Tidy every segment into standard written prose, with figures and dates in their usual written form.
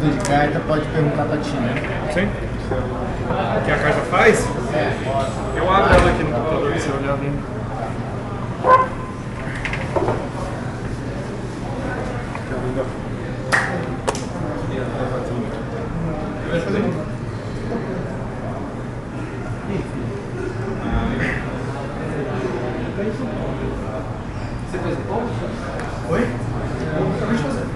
dúvida de carta, pode perguntar pra ti, né? Sim. O que a carta faz? É. Eu abro ela aqui no computador, se eu olhar bem. Você fez o ponto? Oi? Eu acabei de fazer.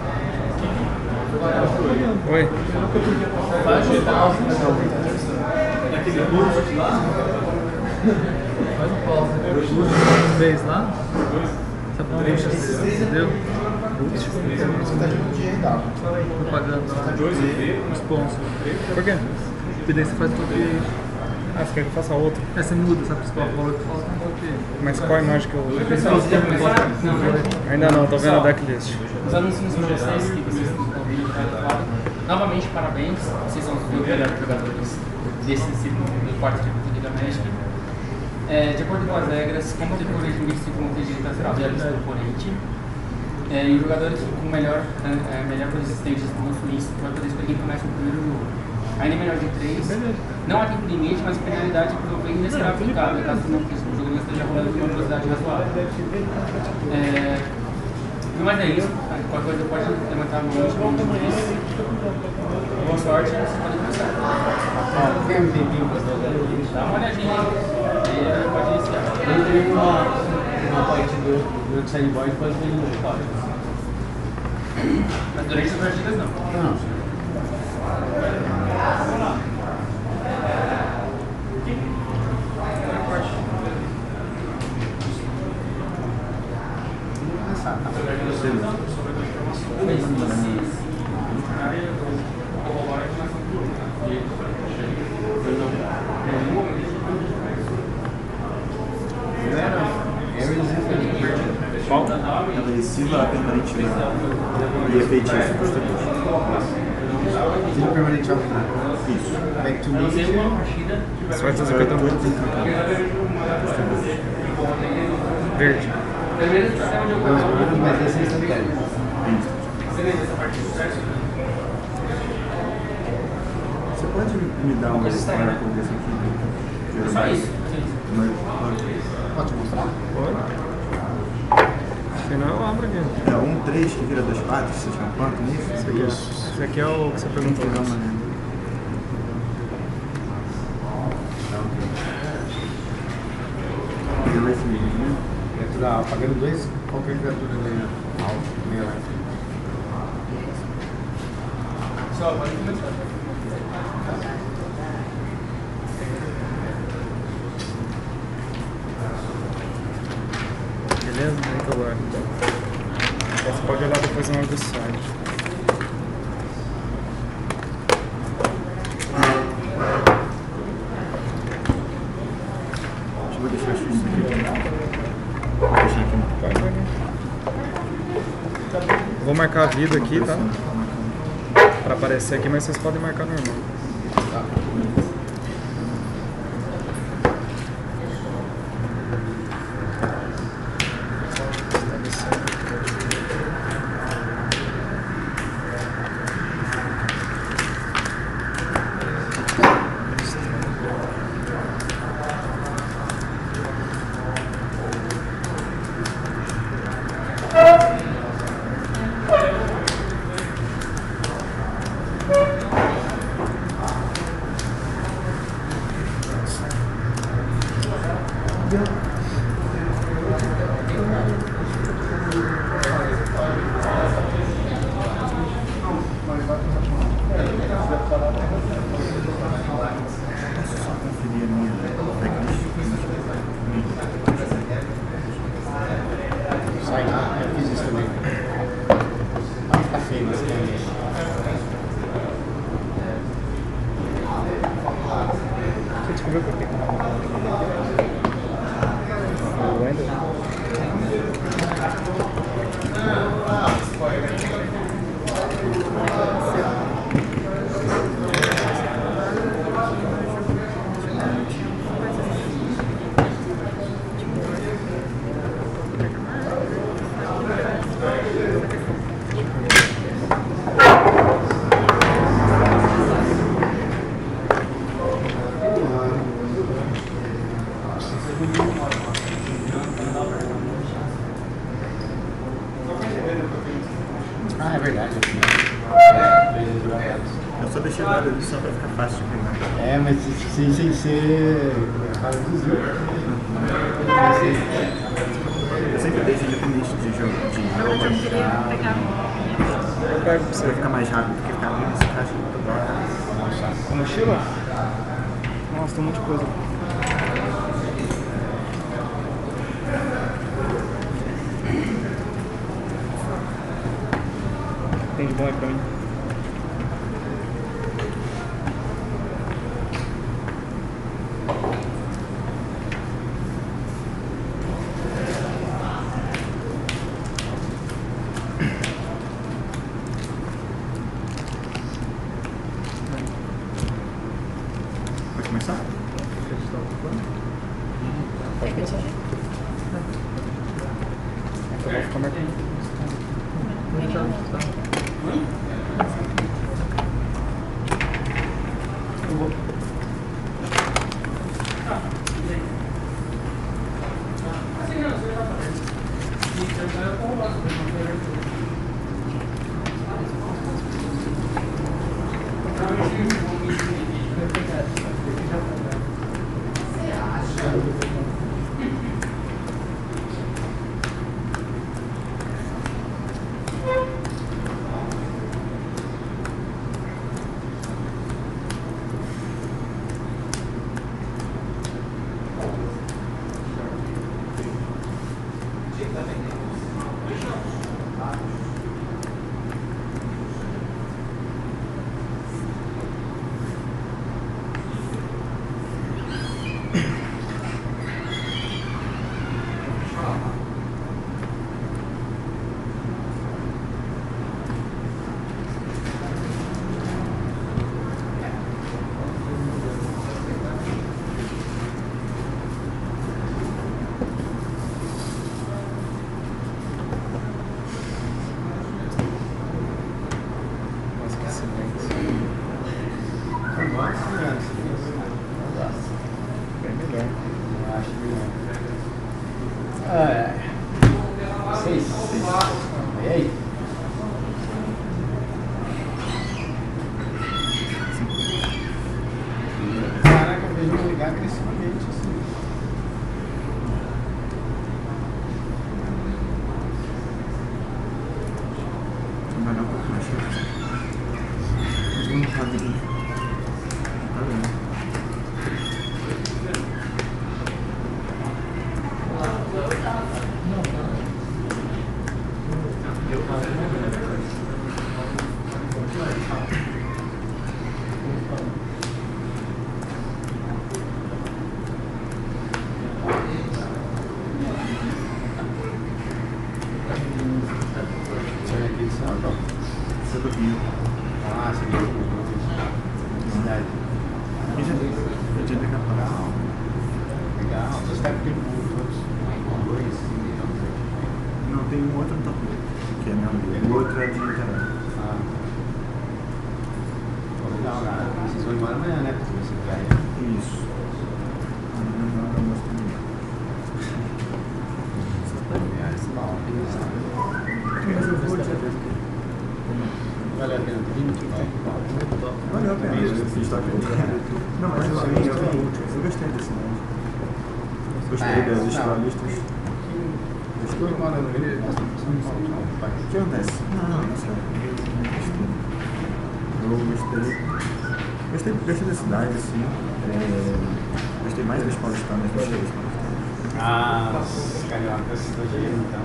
Oi. Faz o pause. Naquele curso lá? Faz o pause. Fez lá? Sabe por que você deu? Você tá jogando dinheiro e tal. Propaganda. Sponsor. Por quê? E daí você faz todo dia. Ah, você quer que eu faça outro? Aí você muda, sabe? Você coloca o valor que falta, não sei o quê. Mas qual imagem que eu uso? Ainda Não, não, tô vendo a decklist. Os anúncios para vocês que vocês estão ouvindo participar. Novamente, parabéns. Vocês são os melhores jogadores do quarto tipo da Magic. De acordo com as regras, como o depois linguístico vão ter direito às tabelas do oponente. E o jogador com melhor resistência no influência vai poder escolher quem começa no primeiro jogo. Ainda é melhor de 3. Não há tempo limite, mas penalidade por vez ainda será aplicada, caso o jogo não esteja rolando com uma velocidade razoável. Mas é isso. Qualquer coisa pode levantar a mão de isso. Boa sorte, você pode começar. Tem um tempinho pra fazer. Dá uma olhadinha aí. Pode iniciar. Eu tenho uma parte do sideboard pode vir no código. Mas durante as partidas não. Não. Qual? Agressiva, permanente e efeitivo, justamente. Tira o permanente ao final. Isso. Back to me. Você vai fazer cada um. Verde. Mas esse é instantâneo. Você pode me dar uma história com desse aqui? Só isso. Pode mostrar? Pode. Senão eu abro aqui. É 1-3 que vira 2-4, você tinha quanto nisso? Esse aqui é o que você perguntou. Ele vai subir, né? Criatura alta. Pagando 2, qualquer criatura ganha alto. Meia life. Só, pode começar. Beleza? Aí que eu guardo. Você pode olhar depois na hora do site. Vou deixar isso aqui. Vou deixar aqui. Vou marcar a vida aqui, tá? Pra aparecer aqui, mas vocês podem marcar normal. Ah, é verdade. Eu só deixei nada ali só pra ficar fácil de pegar. É, mas sem ser traduzir. Eu sempre deixo independente de jogo, de Na verdade, eu queria pegar. Eu pego pra Você você. fica mais rápido, porque ficar abrindo esse caixa toda hora. A mochila? Nossa, tem um monte de coisa. Tem de bom aí pra mim? Pode começar? Pode começar. Eu vou ficar marcando. Nossa, que silêncio. Eu gosto, né? Eu gosto. Bem melhor. Eu acho melhor. É. 6. E aí? Caraca, eu vejo me ligar agressivamente assim. Trabalhar um pouco mais rápido. Mas não tá bem. Tá bem. Você é aqui de São Paulo? Você do Rio. Ah, você viu? Cidade. E já eu tinha pegado pra lá. Legal. Você está com todos. Dois. Não, tem um outro no top, que é meu amigo. O outro é de Niterói. Ah. Pô, legal, cara. Vocês vão embora amanhã, né? Porque você vai. Isso. Não, não gosto muito. Mas eu vou te Valeu a pena ter vindo? Valeu a pena. A gente tá aqui. Não, mas eu gostei desse nome. Gostei das histórias. Estou morando ali. O que acontece? Não, sério. Eu gostei da cidade, assim. Gostei mais das paulistanas do que das paulistanas. Ah, os cariocas do Rio, então.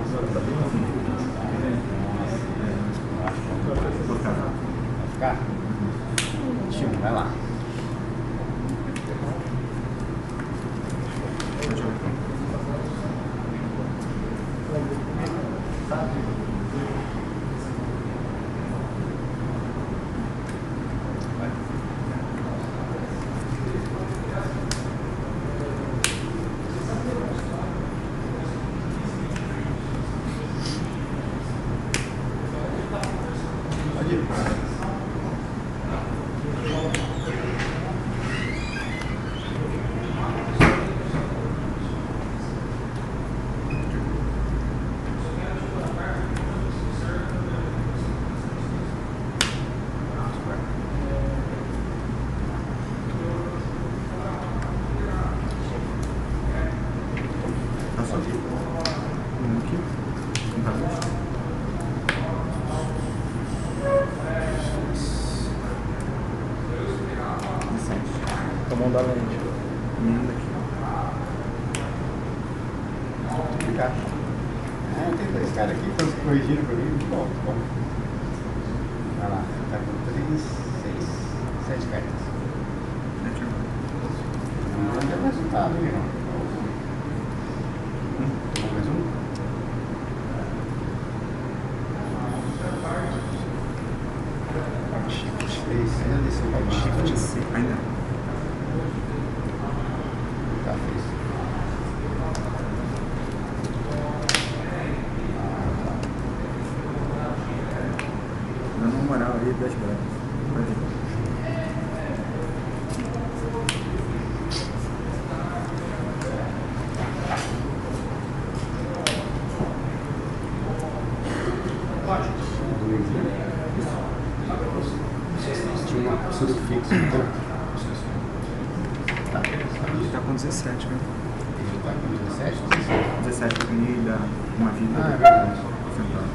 Vou ficar lá. Vai ficar? Tio, vai lá. Pode ir. Pode ir. mão da lente. Menino daqui. Obrigado. Tem dois caras aqui que estão se corrigindo pra mim. Bom. Vai lá, tá com 3, 6, 7 cartas. Não tem resultado, hein, irmão? Tomou mais um? Ainda desceu pra baixo. Shift C. Ainda. Tá, fez. Dando uma moral aí das brancas. Vai ver. Tinha uma postura fixa, então. Tá. Ele tá com 17, né? Ele tá com 17? 17 pra mim dá uma vida. Ah, é verdade. Central.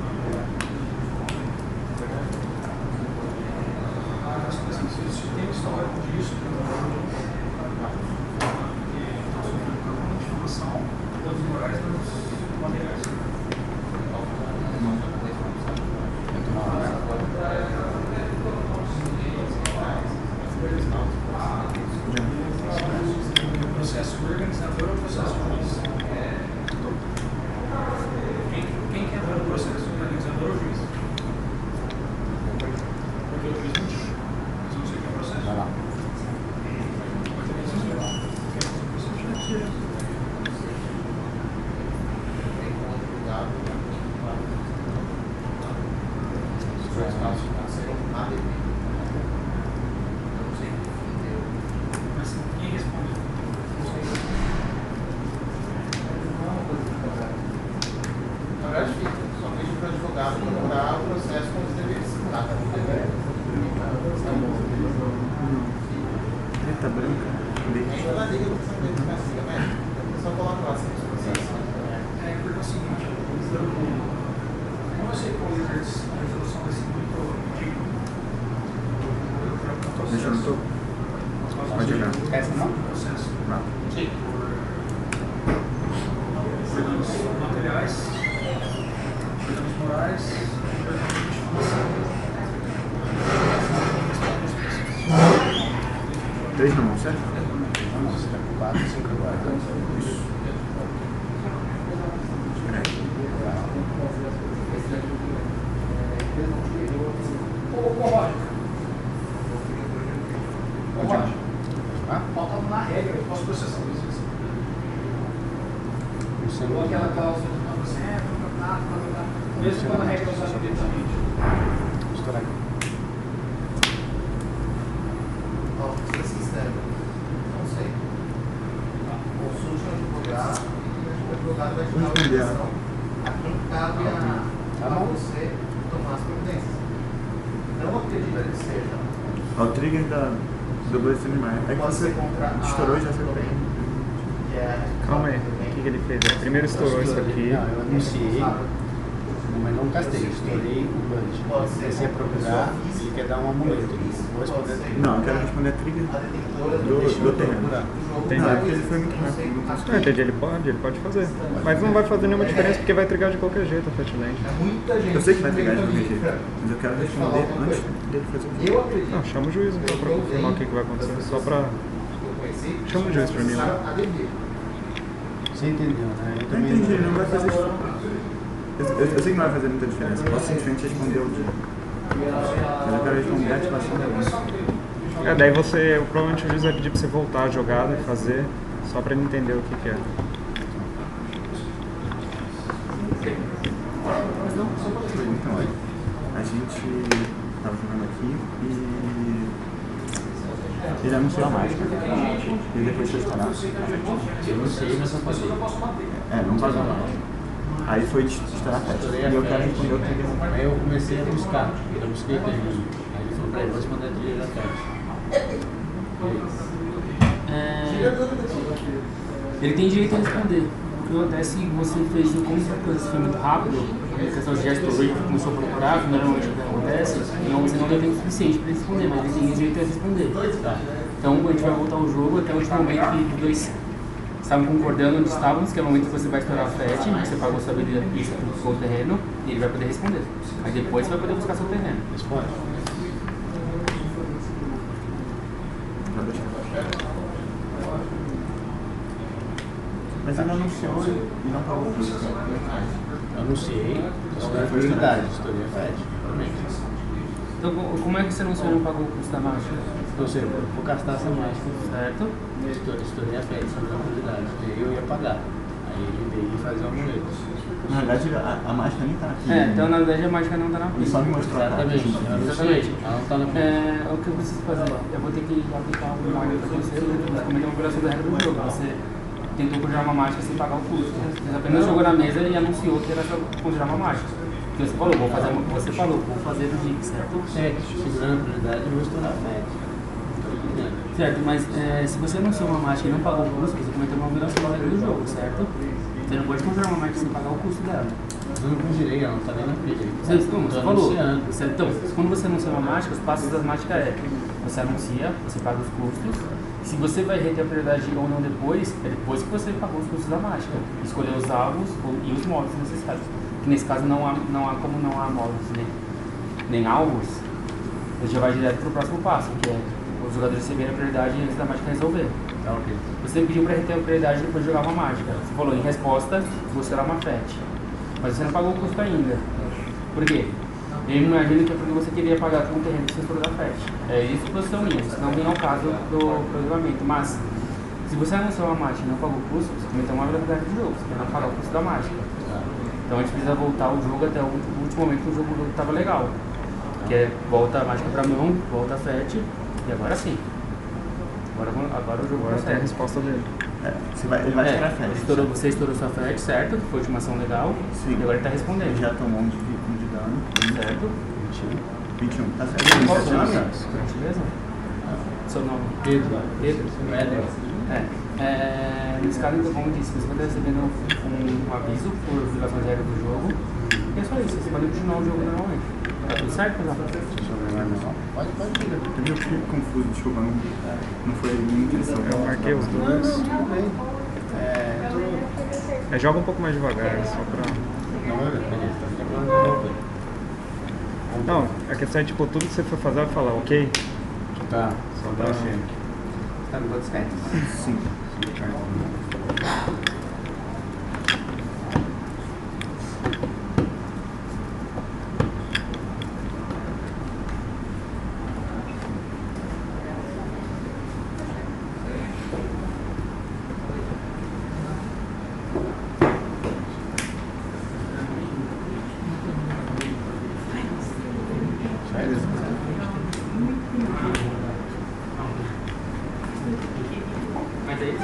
Processo organizador ou processo juiz? Quem quer dar o processo? Organizador ou juiz? Porque o juiz não tinha. Mas não sei o que é o processo. Vai lá. Mas quem responde? Na verdade, fica somente para o advogado procurar o processo com os deveres. Preta, branca, leite. Na liga do pensamento de castiga, né? É só colocar lá sempre o processo. É porque é o seguinte, como eu sei qual a resolução vai ser muito antiga, Deixa no topo. Pode jogar. Essa não? processo Vá. danos materiais, danos morais, Três na mão, certo? Não, você tá com 4, 5 agora. Isso. Espera aí. falta na regra, eu posso processar isso. Você Ou não aquela cláusula de não você é contrato, mesmo quando a regra é usada diretamente. estourar aqui. Ó, vou ser sincero. Não sei. Consulte o advogado e o advogado vai te dar a orientação a quem cabe a você tomar as providências. Não acredito que seja. Ó, o trigger do Blade Animais. É que Pode você ser contra a estourou e já saiu bem. que é Calma aí, o que ele fez? Ele primeiro estourou isso aqui. Não, eu anunciei, mas não castei. Estourei o bunch. Comecei a procurar, ele quer dar um amuleto. Vou responder aqui. Não, eu quero responder a trigger a detentora do terreno. Entendi. Não, é porque ele foi muito rápido. Muito rápido. Entendi, ele pode fazer. Mas não vai fazer nenhuma diferença porque vai trigar de qualquer jeito a Fatland. muita gente. Eu sei que vai pegar de qualquer jeito, mas eu quero responder antes dele fazer o que. Eu acredito. Não, chama o juiz então pra confirmar o que vai acontecer. Só pra. Chama o juiz pra mim lá. Você entendeu, né? Eu Eu também entendi, ele não vai fazer isso. Eu sei que não vai fazer muita diferença. Posso simplesmente responder o dia. Mas eu quero responder a ativação da lei. Daí você. Provavelmente o juiz vai pedir pra você voltar a jogada e fazer, só pra ele entender o que é. Então, olha, a gente tava jogando aqui e ele anunciou a mágica. E depois foi estourar. eu não sei, mas eu passei. Não pagou nada. Aí foi estourar a festa. E eu quero responder o que Aí eu comecei a buscar, eu busquei terreno. Aí ele falou pra ele, vou responder a trilha da tarde. Ele tem direito a responder. O que acontece é que você fez, como essa coisa foi muito rápido, a questão de gesto e começou a procurar, que normalmente o que acontece, então você não deu tempo suficiente para ele responder, mas ele tem direito a responder. Tá. Então a gente vai voltar ao jogo até o último momento que os dois estavam concordando onde estávamos, que é o momento que você vai estourar a FET, você pagou sua habilidade para o terreno e ele vai poder responder. Aí depois você vai poder buscar seu terreno. Responde. Mas ele anunciou e não pagou o custo. Anunciei, Foi prioridade, estourei a FET. Então como é que você anunciou e não pagou o custo da mágica? Ou seja, vou gastar essa mágica. Certo? Estourei a FET, sobre a prioridade. Daí eu ia pagar. Aí ele veio fazer o amuleto. Na verdade, a mágica nem tá aqui. Então na verdade a mágica não está na Ele pista. só me mostrou a carta. Exatamente. Eu anunciei. Ela não tá na frente. O que eu preciso fazer? Eu vou ter que aplicar um molde para você, você cometer uma violação da regra do jogo. Você tentou conjurar uma mágica sem pagar o custo. Você apenas jogou na mesa e anunciou que era para conjurar uma mágica. Porque você falou, vou fazer do Rick, certo? Segurando a prioridade, eu vou estourar a FET. Certo, mas se você anunciou uma mágica e não pagou o custo, você cometeu uma violação da regra do jogo, certo? Você não pode conjurar uma mágica sem pagar o custo dela. Eu não conjurei, ela não tá nem na pilha. Você falou. Então, quando você anuncia uma mágica, os passos das mágicas é: você anuncia, você paga os custos. Se você vai reter a prioridade ou não depois, é depois que você pagou os custos da mágica. Escolher os alvos e os modos necessários. Que nesse caso não há modos nem alvos, você já vai direto para o próximo passo, que é os jogadores receberem a prioridade antes da mágica resolver. Tá, ok. Você pediu para reter a prioridade depois de jogar uma mágica. Você falou, em resposta, vou estourar uma FET. Mas você não pagou o custo ainda. Por quê? Eu imagino que é porque você queria pagar com o terreno que você estourou da FET. É isso que você minha, isso não vem ao caso do programamento. Mas, se você anunciou uma mágica e não pagou o custo, você cometeu uma violação de jogo. Você quer não pagar o custo da mágica. Então a gente precisa voltar o jogo até o último momento que o jogo estava legal. Que é volta a mágica para mão, volta a FET, e agora sim. Agora o jogo Agora tem a consegue. resposta dele. Ele vai estourar a FET. Você estourou sua FET, certo? Foi uma ação legal. Sim. E agora ele está respondendo. Ele já tomou um de dano. Certo? 21. Tá certo. Qual o seu nome? Acertamos. Gentileza? Seu nome? Pedro. Pedro? Éder. Nesse caso, então, como eu disse, você vai estar recebendo um aviso por violação de regra do jogo. E é só isso, você pode continuar o jogo normalmente. Tá tudo certo, pessoal? Deixa eu ver lá, não. Pode ir. Eu fiquei confuso, desculpa, não foi minha intenção. Eu marquei os dois. Tudo bem. Joga um pouco mais devagar, só pra... Não, beleza. Tá ficando. Não, a questão é tipo, tudo que você for fazer, vai falar, ok? Tá. Só dá... Tá no quantos cartas? Sim. Mas aí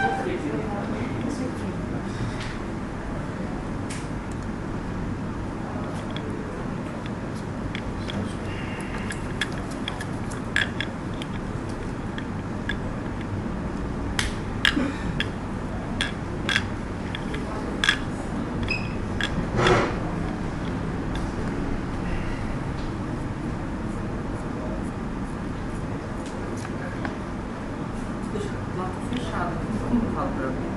Deixa lá fechado. Como fala pra mim?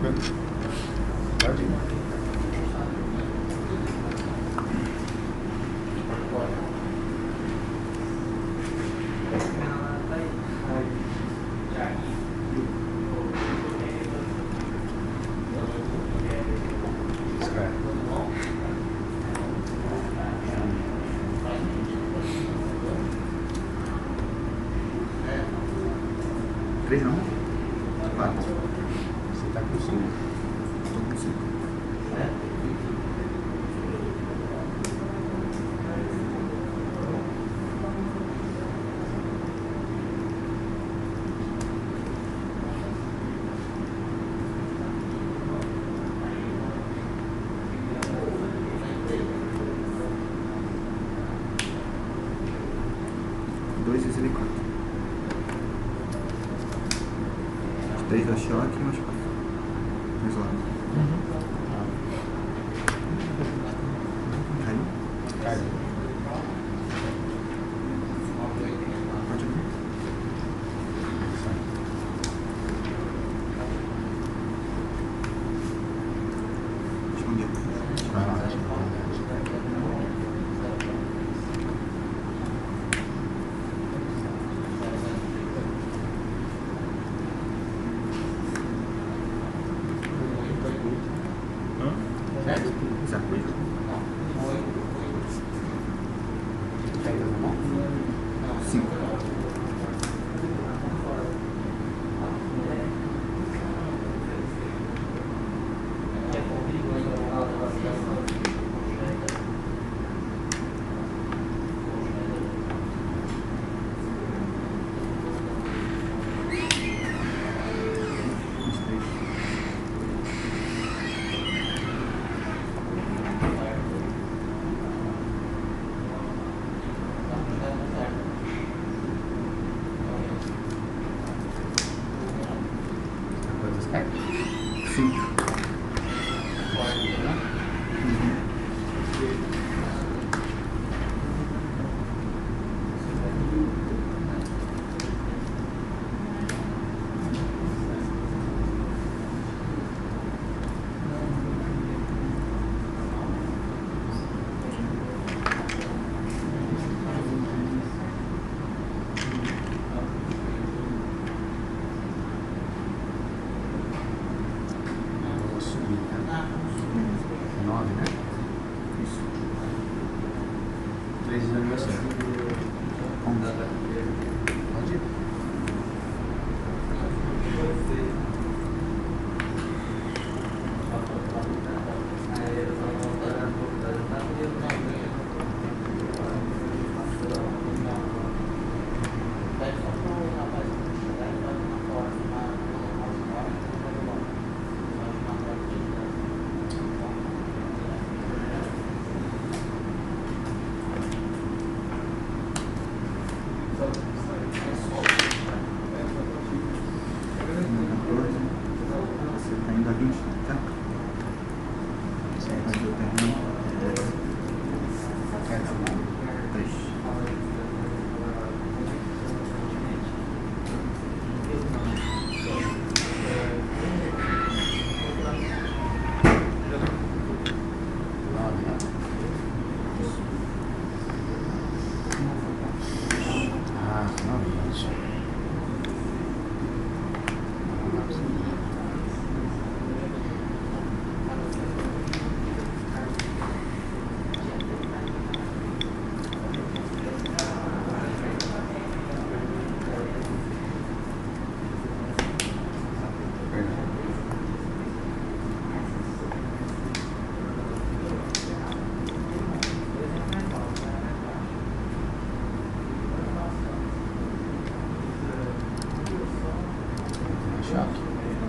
Pode ir. 3 não? 4. Você tá com 5. Tô com 5. Três da choque e mais 4. Mais lá. Caiu? Caiu. Pode vir. Esconder. Vai lá. Certo? Pega na mão. 5. Quantas cartas? 5. Vou subir, tá? 9, né? Isso. 3 de aniversário. 11. Pode ir. Você tá indo a 20, tá? Mas eu termino. Pega na mão. 3. Ah, finalmente. Choque.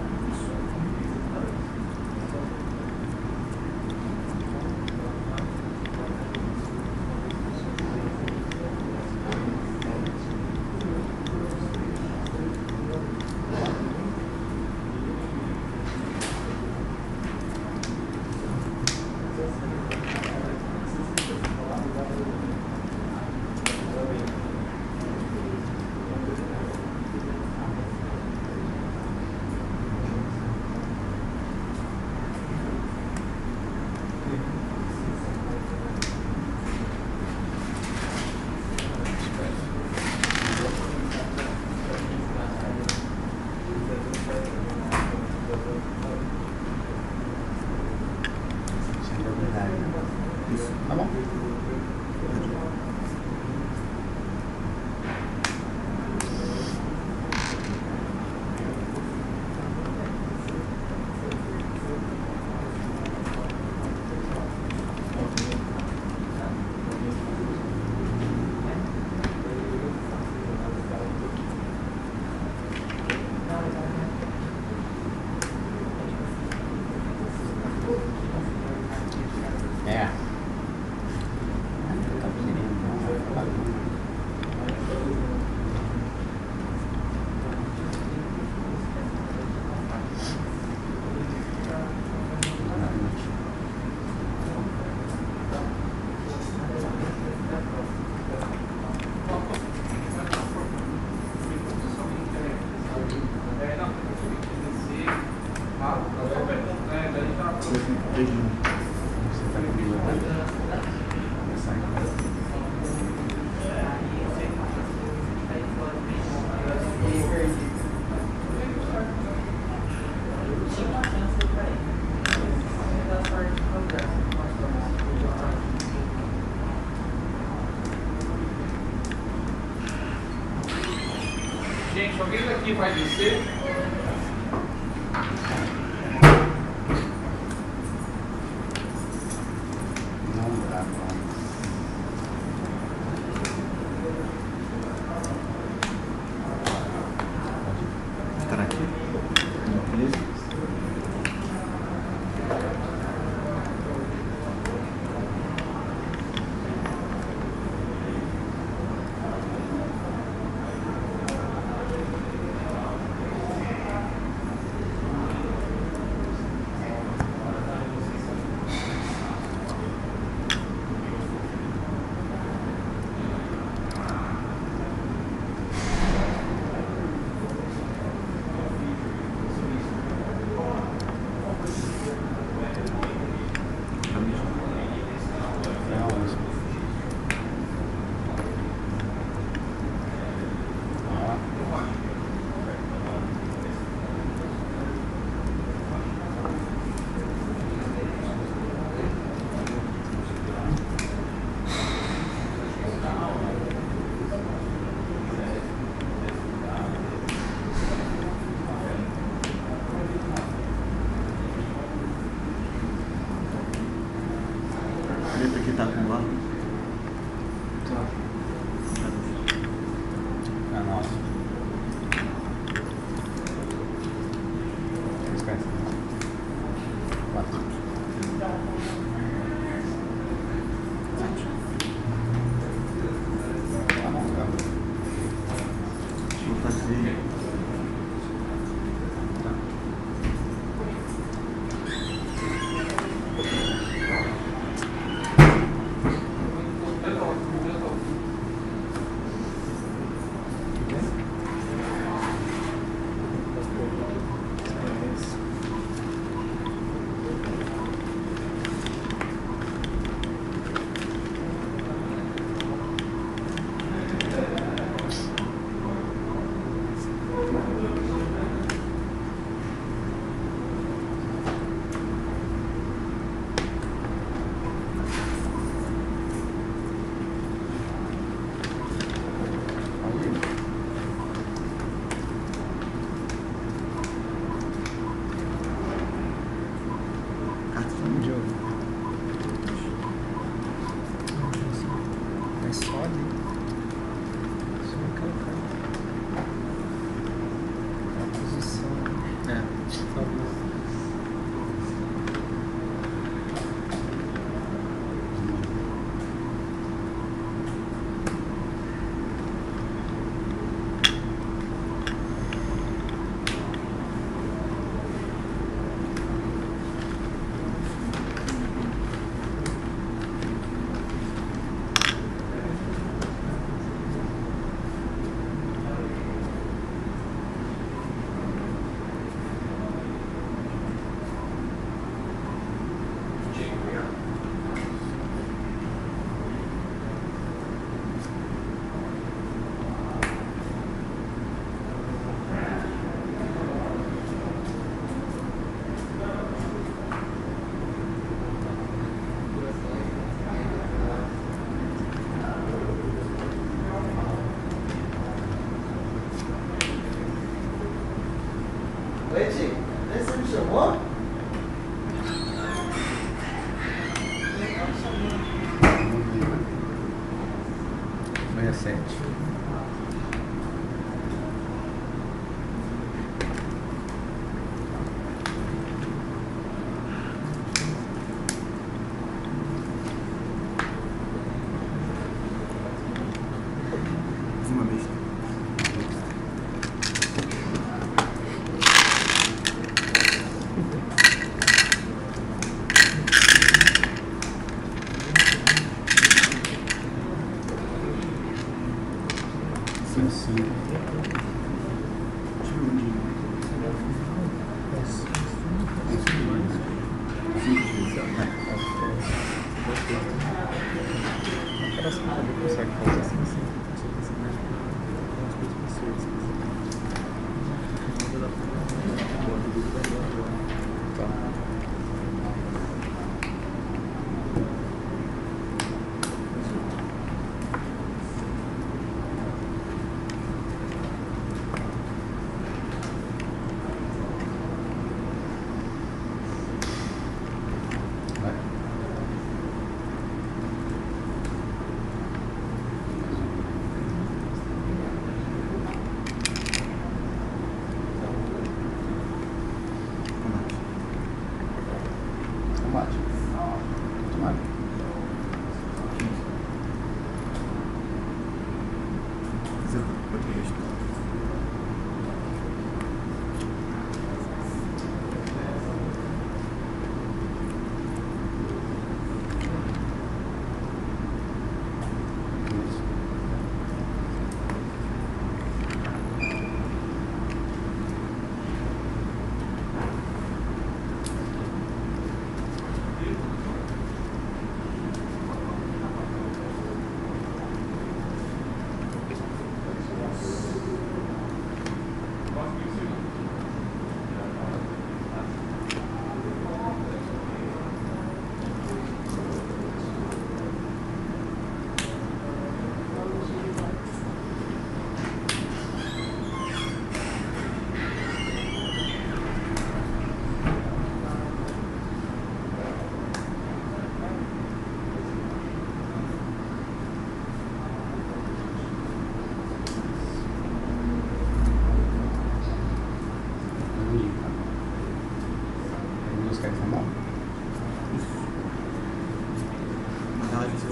Isso. Tá bom? Gente, alguém daqui vai descer? Não dá, não. Estar aqui? Isso. Lembra que tá com barro? É nosso. Esquece. Quatro. Tá bom, tá. Vou fazer. É só ali. Só colocar. A posição. Por favor. Oi, Tico. Você me chamou? Foi a 7. Uma vez. Sim. Deixa eu ver Parece que ele consegue fazer assim. Tá.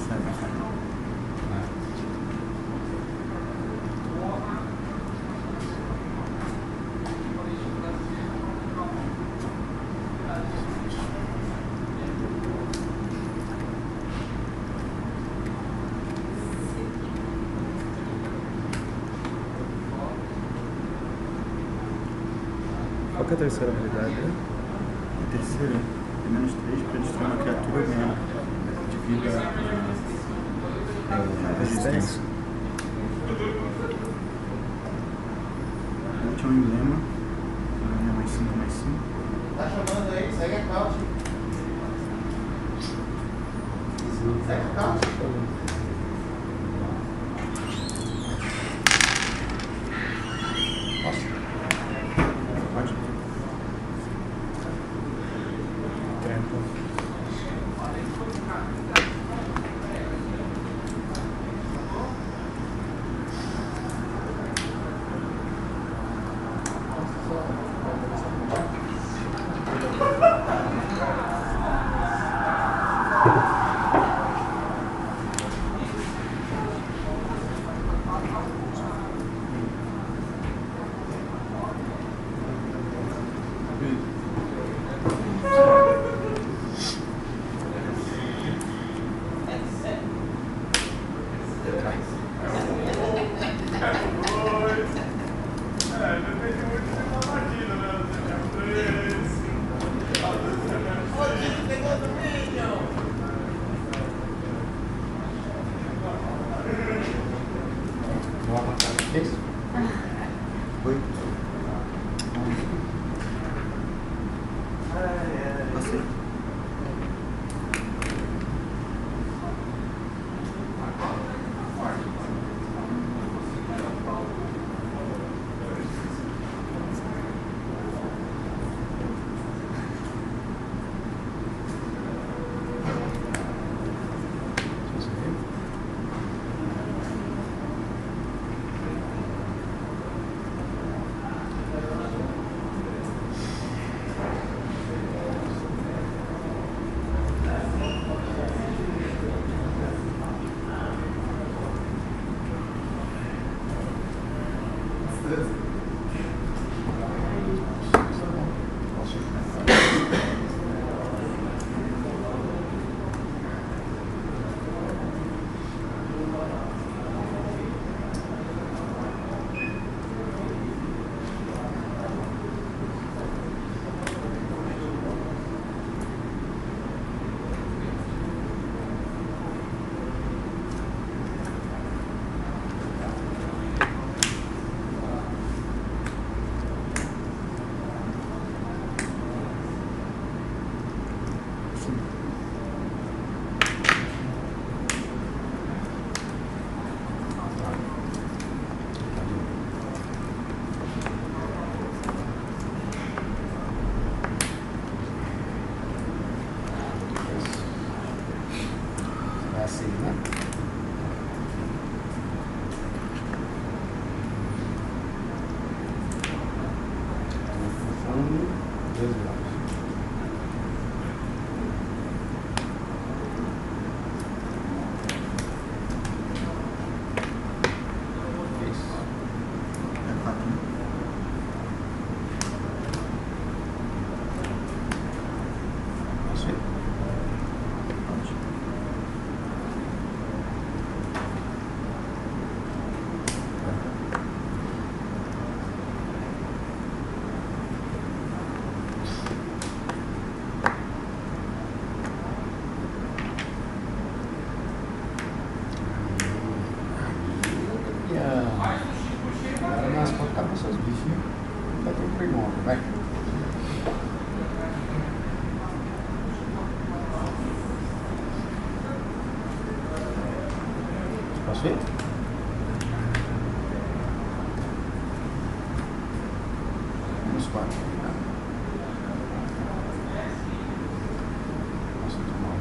Sai, vai sair. Qual que é a terceira habilidade? A terceira é menos 3 para destruir uma criatura ganhar de vida resistência. O último emblema ganha mais 5, mais 5. Tá chamando aí, segue a couch. Segue a couch. Pode? Isso. 8. 11. Passei. É assim, né? No fundo, 2 graus. Isso. É 4. Posso ir? Pode. Agora nós vamos ficar com seus bichos, né? Vai ter um primor, vai. Posso ir? Vamos 4. Nossa, muito mal.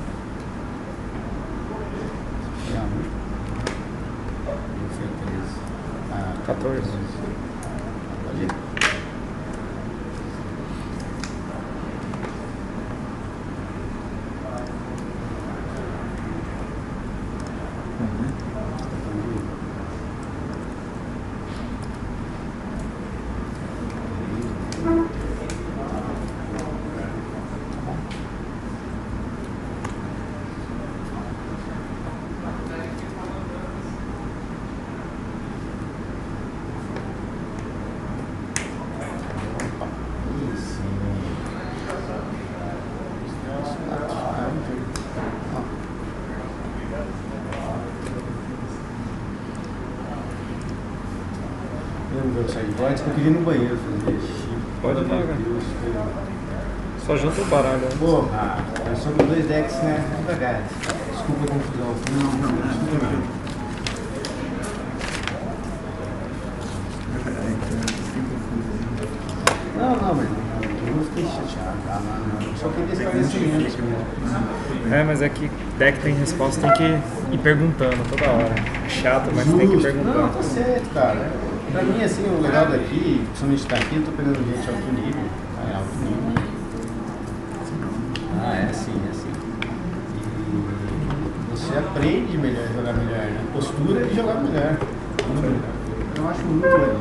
Eu fui 13. Ah, 14. Pode ir. Antes que eu queria ir no banheiro fazer xixi. Pode ir, cara. Deus, Só junta o baralho. Né? porra, eu sou com 2 decks, né? É verdade. Desculpa a confusão. Não, desculpa não. Não, mas eu não fiquei chateado, tá? Não. Eu só queria esclarecimento mesmo. É, mas é que deck tem resposta, tem que ir perguntando toda hora. Chato, mas tem que perguntar. Não, tá certo, cara. Pra mim, assim, o legal daqui, principalmente daqui, eu tô pegando gente alto nível. É alto nível. Ah, é assim, é assim. E você aprende melhor a jogar melhor, né? Postura de jogar melhor. Muito melhor. Eu acho muito legal.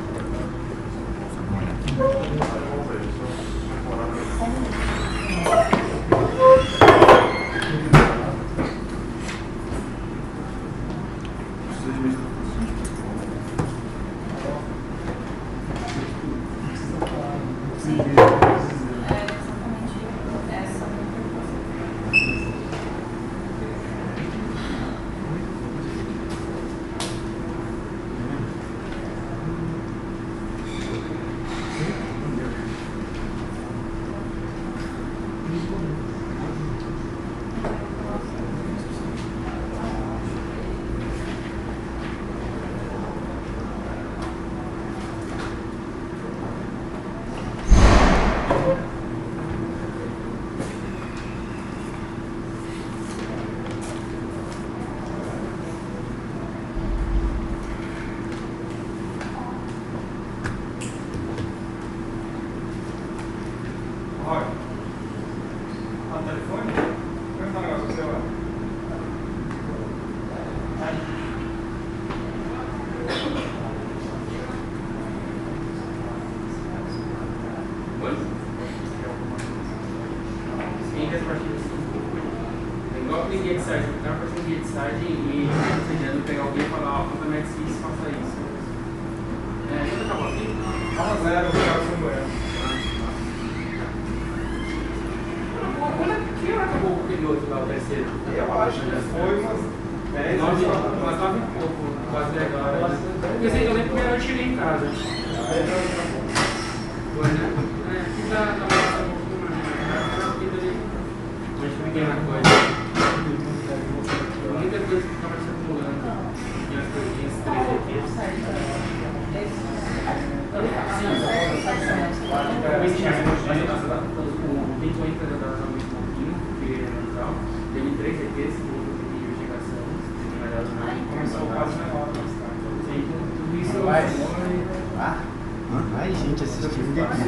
Ai, gente, assistindo daqui.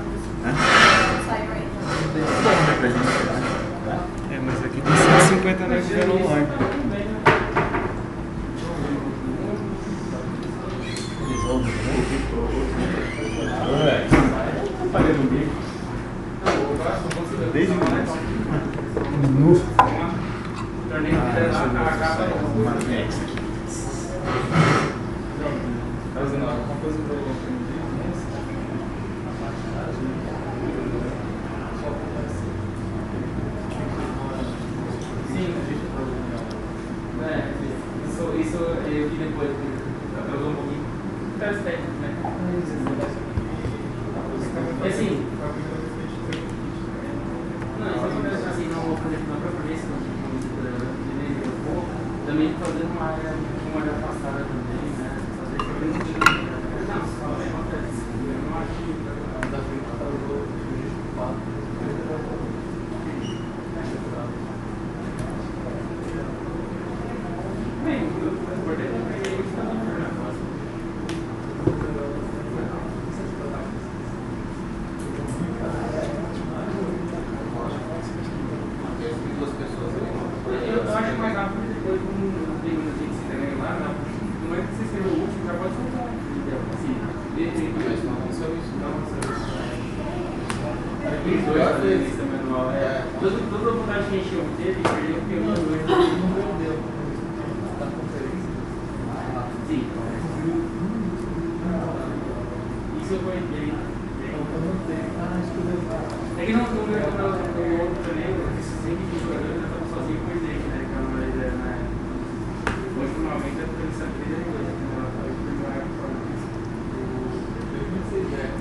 É, mas aqui tem 150 negros vendo online. Desde o começo. Fazendo alguma coisa pra eu Isso eu vi depois, eu dou um pouquinho. Então, técnicos, né? E assim, não, isso assim, não vou fazer na própria vez, também fazendo uma área afastada também, né? Fazer não, só acontece. Eu não acho que da frente para o outro, eu acho mais rápido depois com um tempo assim que se também lá, Os dois fazendo lista manual. Toda a vontade que a gente obteve, perdeu porque uma coisa não deu. Sim. Isso foi bem. É que no outro também, esses 120 jogadores já estavam sozinhos com o presidente, né? Que é uma ideia, né? Hoje, normalmente, é porque ele sabe que ele é coisa, né? Ela fala que ele vai falar disso. 2006 é.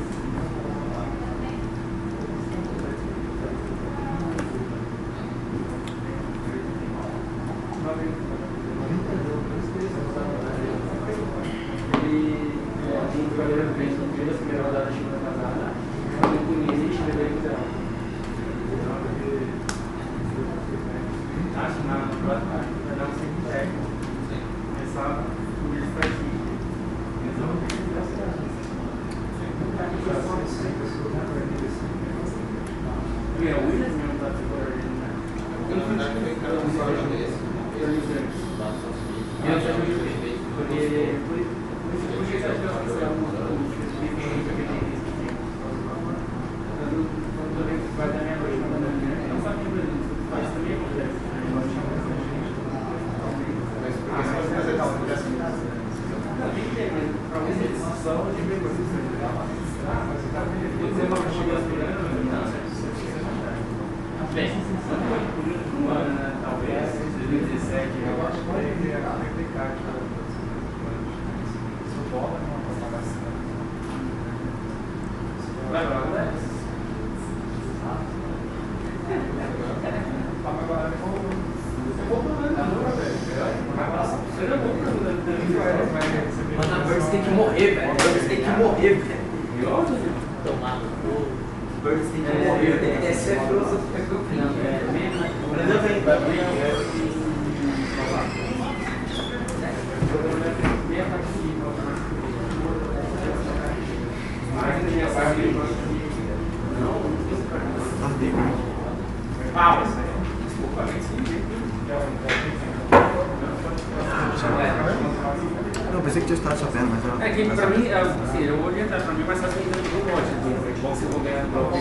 Não, pensei que tinha estado sabendo, mas eu... É que pra mim, assim, eu vou orientar, pra mim é mais fácil ainda do que o lote do futebol, se eu vou ganhar no bloco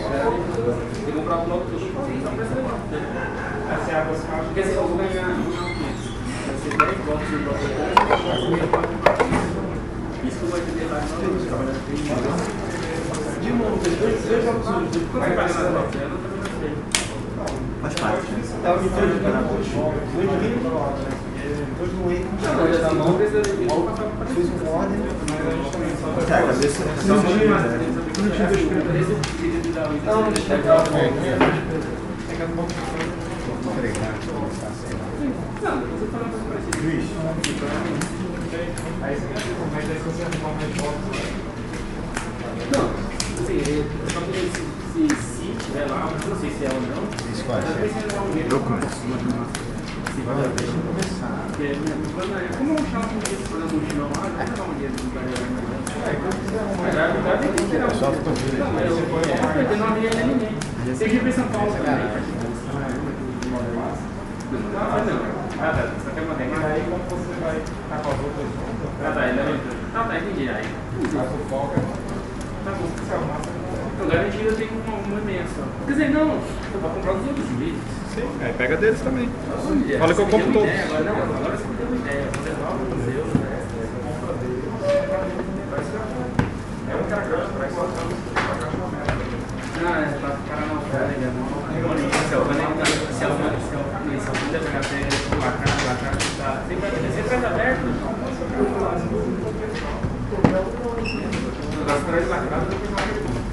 e comprar o bloco todo. Não precisa não. Porque assim, eu vou ganhar vai ser 10 blocos de bloco isso que eu vou entender lá de novo, tem dois blocos de quanto vai pagar nas blocos? Eu não sei. Faz parte, né? Não precisa de passar para Fez uma ordem, É, a cabeça... não tinha dois primeiros. Não, deixa eu ver. Pega no ponto. Vou fregar, tá certo. Não, você fala uma coisa parecida. Luiz. Aí você arrumar mais votos. Não, assim, só que se tiver lá, não sei se é ou não. Isso pode ser. Eu começo. Deixa eu começar. Como eu chamo de isso, por exemplo, um chão lá, vai dar um dinheiro no lugar. Só ficou vindo. Não, mas eu não havia ninguém. Tem que ir para São Paulo também. Ah, tá. Só quer uma regra. Aí como você vai estar com as outras juntas, Ah, tá. Ah, tá. Entendi. Aí. faz o folga. Tá bom. Se arrumar, Então, garantido eu tenho uma imensa. Quer dizer, não. Eu vou comprar os outros vídeos. Sim, aí pega deles também. Olha, Fala que eu compro todos. Agora não, agora você me deu uma ideia. Você resolve o museu, né? é um caragão, vai só Não, é pra parar na alfândega, não. Se a alfândega se a alfândega pegar pega, lacrar, tá. Sempre é aberto. As paradas lacradas, depois não abre.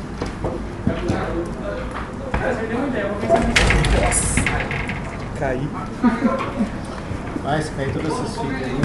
Você me deu uma ideia, eu vou pensar nisso. Caí. Vai, se cair todas essas fitas aí.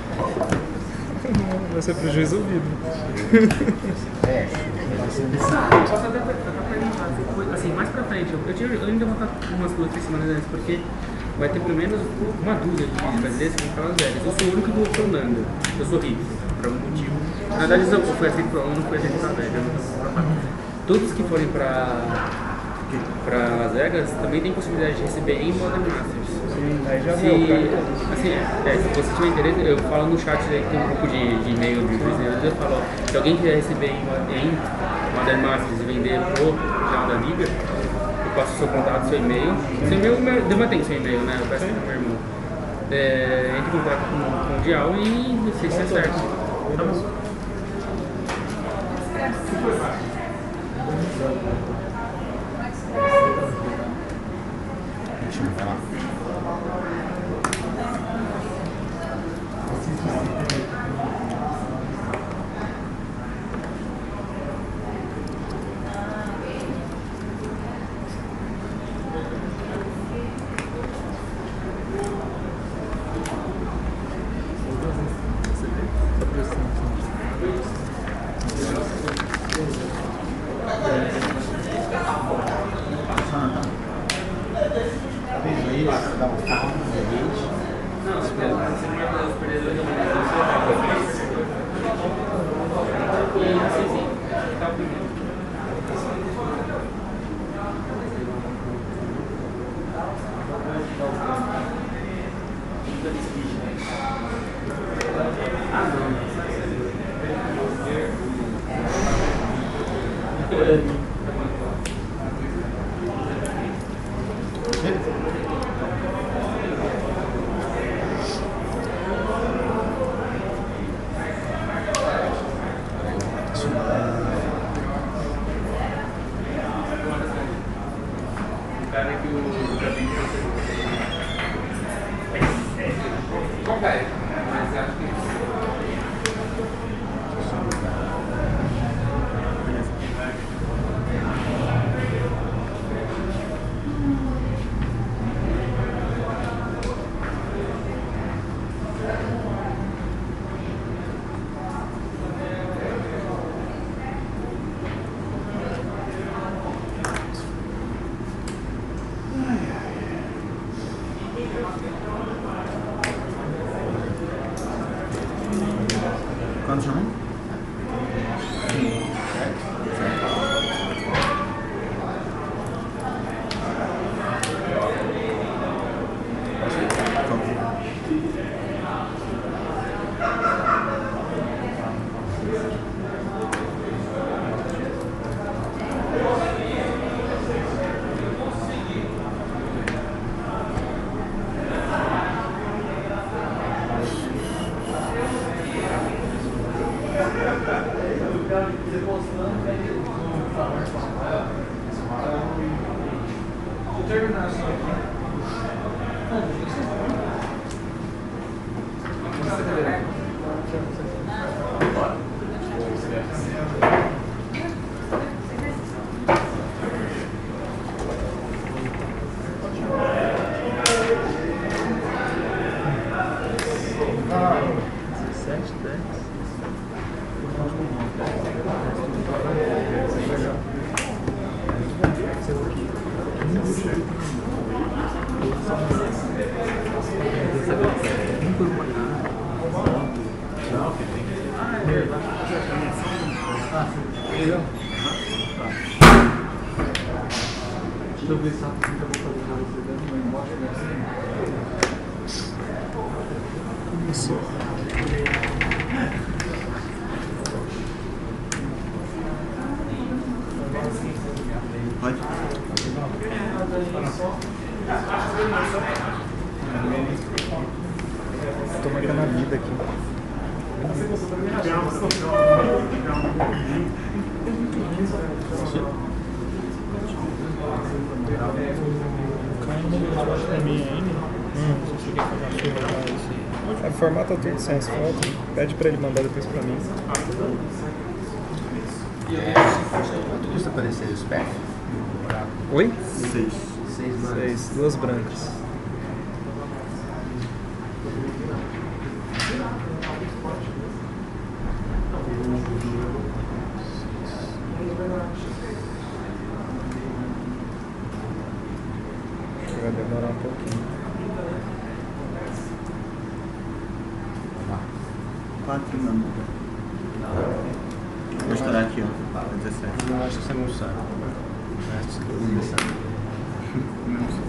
Vai ser prejuízo ouvido. É, vai ser Posso até perguntar, assim, mais pra frente, eu ainda vou estar umas 2, 3 semanas antes, porque vai ter pelo menos uma dúzia de vídeos brasileiros que vão falar velhas. Eu sou o único que vou funcionando, eu sou rico, por algum motivo. Na verdade, não foi aceito pra um, não foi aceito pra velha. Todos que forem pra Las Vegas também tem possibilidade de receber em Modern Masters. Aí já Se, viu, se você tiver interesse, eu falo no chat aí que tem um grupo de e-mail de brasileiros, eu falo, se alguém quiser receber em Modern Masters e vender pro final da liga, passa o seu contato, seu e-mail. Seu e-mail, eu mantém seu e-mail, né? Eu peço pro meu irmão. Entre em contato com o Dial e vocês se acertam. Tá bom? Vai lá. Dá um carro, Não, espera, você marca os perdedores da manhã, você vai. E assim, sim, tá o primeiro. Ah, não. Quanto chamou? Deixa eu ver se eu vou fazer pra você dentro do embora. Isso. Pode? Tô marcando a vida aqui. Formata tudo sem as fotos. Pede pra ele mandar depois pra mim. Quanto custa aparecer os pés? Oi? 6. 6, 2 brancas. Vai demorar um pouquinho. 4 não. Vou estourar aqui, ó. 17. Eu acho que você não sabe. Acho que todo mundo sabe. Não sei.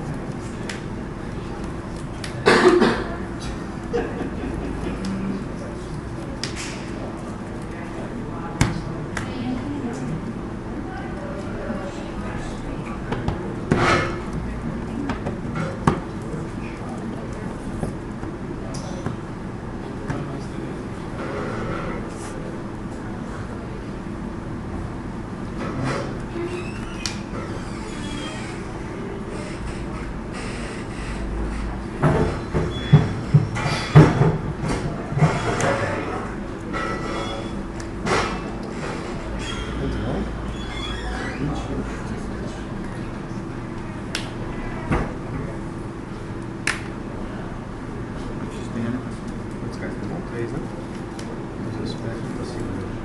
3, né? Mas eu espero que você segura.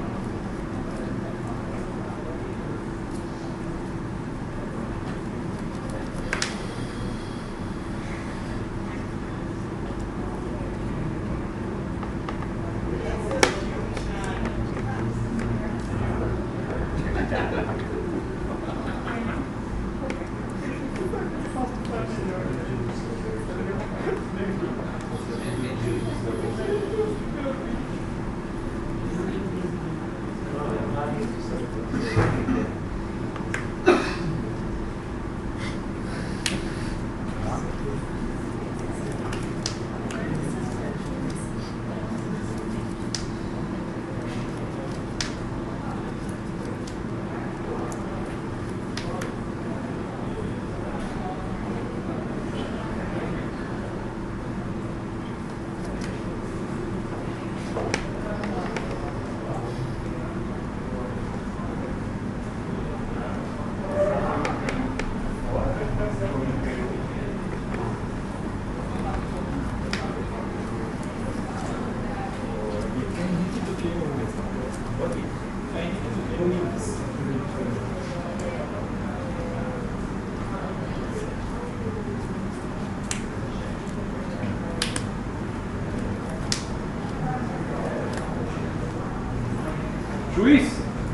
Juiz!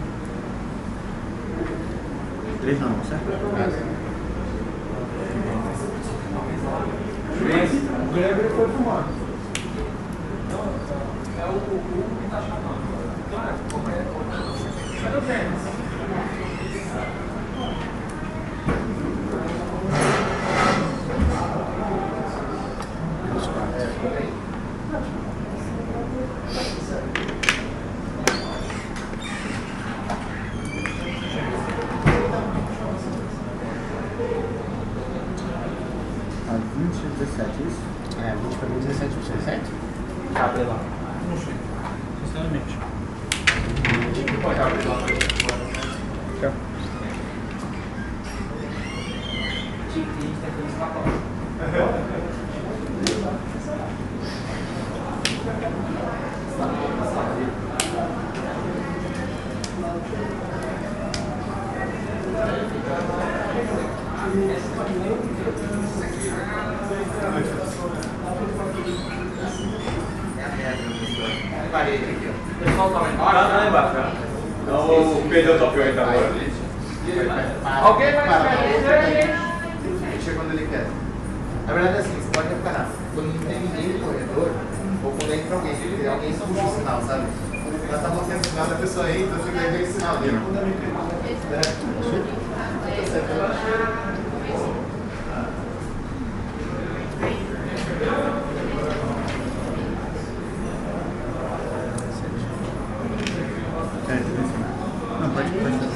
3 não, certo? Juiz! O Gregory foi fumar. É o que tá chamando. Cadê o Denis? A 20 e 17, isso? É, 20 para 17%, certo? Cabe lá. Não sei. Sinceramente. Pode abrir lá. Aqui, ó. Parede aqui, ó. O pessoal tá lá embaixo? Tá lá embaixo, né? Não perdeu o top 8 agora. Alguém vai esperar, gente? Ele chega quando ele quer. Na verdade, assim, você pode reparar. Quando não tem ninguém no corredor, ou quando entra alguém, se alguém puxa o sinal, sabe? Nós estamos tendo sinal da pessoa entra, você vai ver o sinal dele. Não, pode.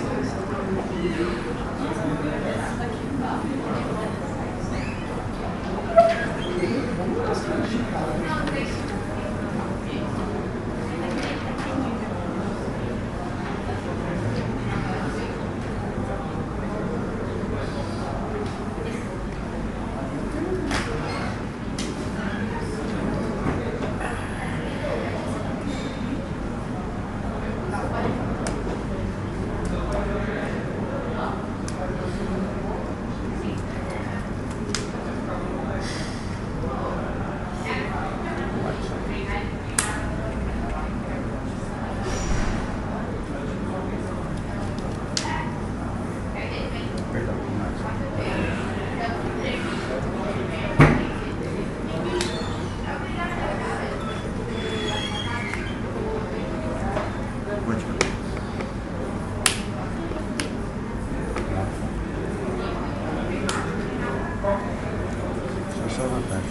Só vantagem.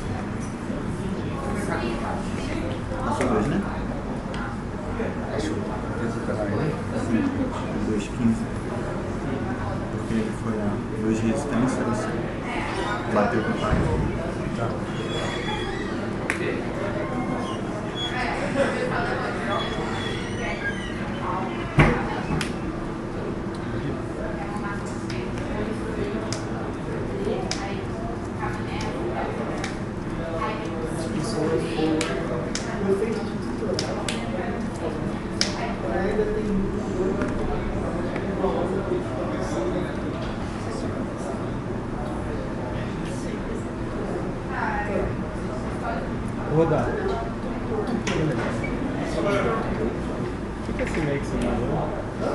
Passou 2, né? Passou. Sim. 2,15. Porque ele foi a 2 de resistência, bateu com o pai. Tá. China. O que é esse meio que você mandou?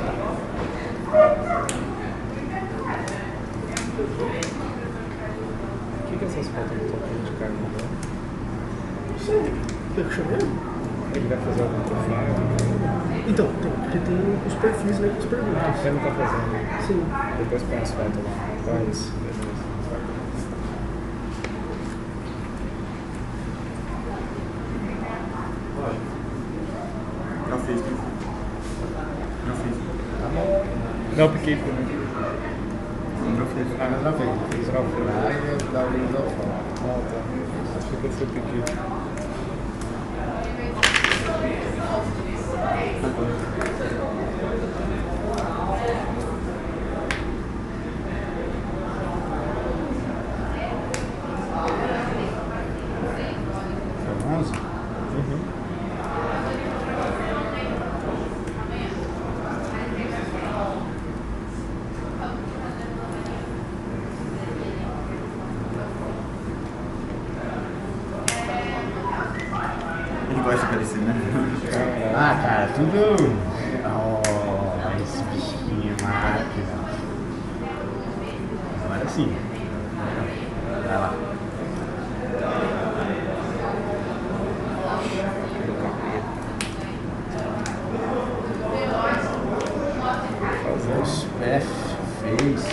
O que é essas fotos do topo de carne mandou? Não sei. Quer que eu chame ele? Ele vai fazer algum profile? Então, porque tem os perfis, né, com as perguntas. Ele não tá fazendo. Sim. Depois põe as fotos lá. Então é isso. Já fiz, né? Já fiz. Tá bom. Não, porque também. Já fiz. Ah, mas já fez. Fez Já fez. lá e eu dar o link ao som. Ah, tá. Acho que você pediu. Foi 11? Ele gosta de aparecer, né? Ah, cara, tudo. Oh, esse bichinho é máquina. Agora sim. Vai lá. Fazer Os pés fez.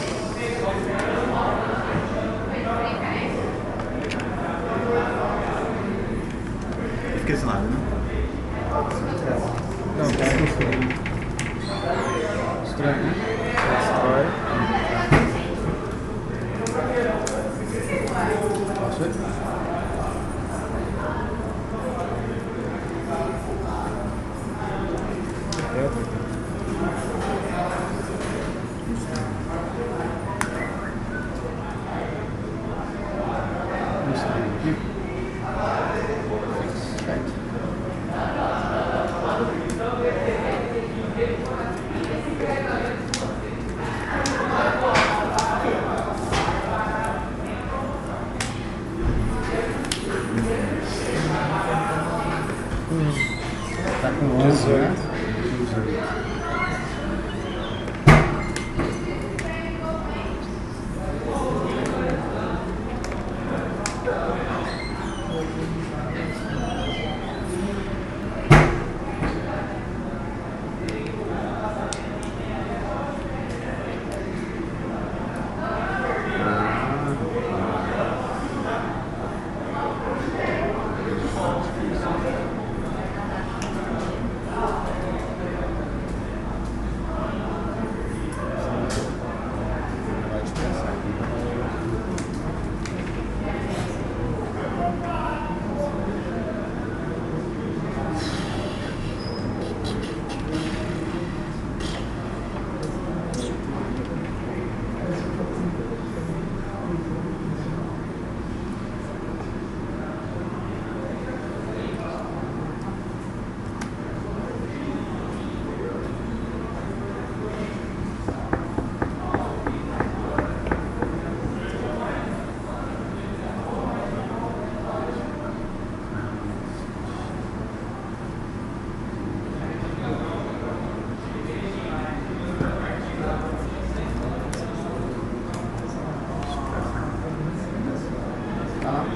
Fica esse lado, né? Não, tá. Estranho, né? Destrói. Posso ver? Estranho aqui. Certo. Tá com 11, né? 18. Pode pensar aqui. Tá lá.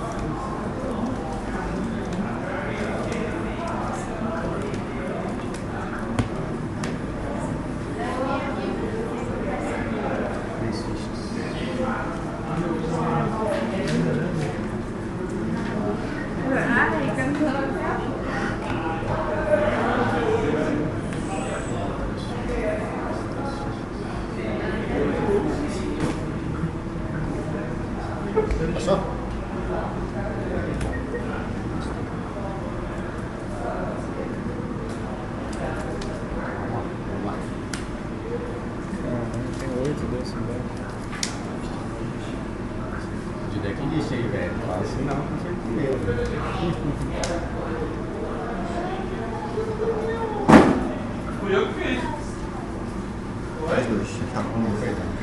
Três fichas. Ai, cantando. Passou? Vamos lá. Tem 8 desse embaixo. De deck list aí, velho. Fala assim não, com certeza. Fui eu que fiz. Faz dois. Tá com Perdão.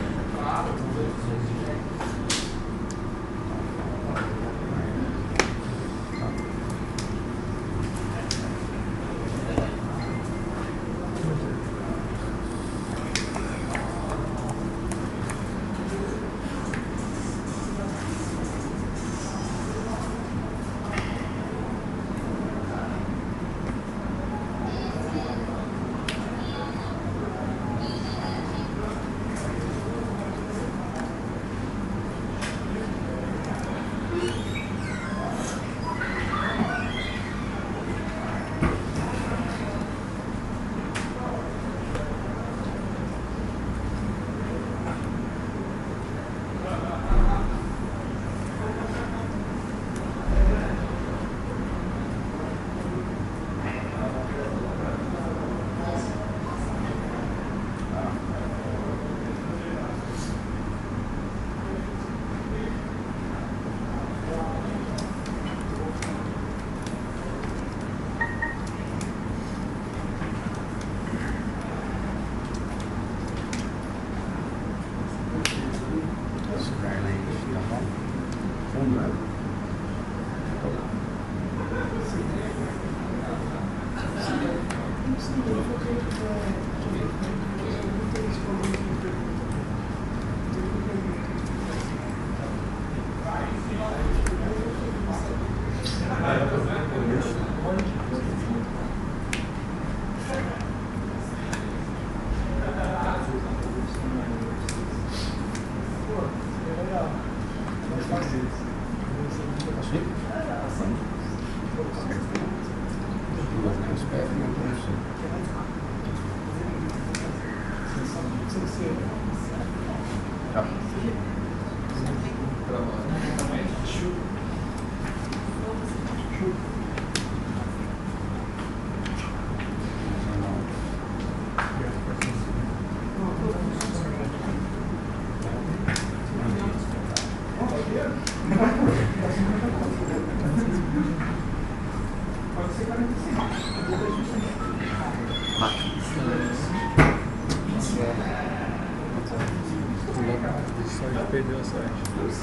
Perdeu a sorte.